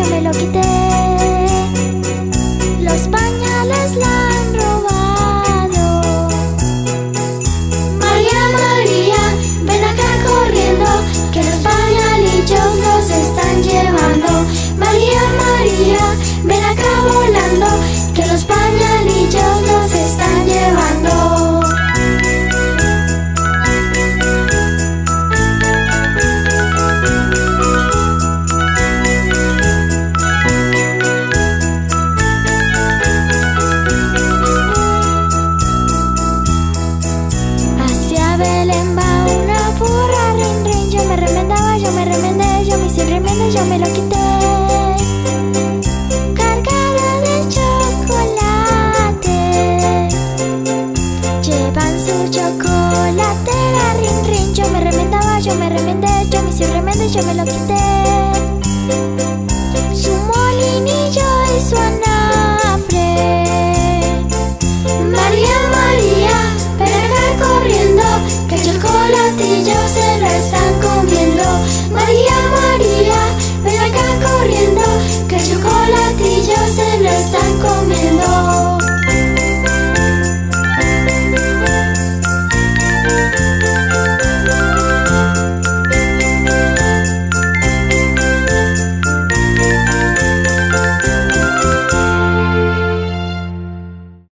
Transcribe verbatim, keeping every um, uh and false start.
yo me lo quité. Los pañales la han robado. María, María, ven acá corriendo, que los pañalillos los están llevando. María, María, ven acá volando, que los pañalillos los están llevando. Hacia Belén va una burra, rin, rin. Yo me remendaba, yo me remendé, yo me hice remendo, yo me lo quité. Cargada de chocolate, llevan su chocolatera, rin, rin. Yo me remendaba, yo me remendé, yo me hice remendo, yo me lo quité.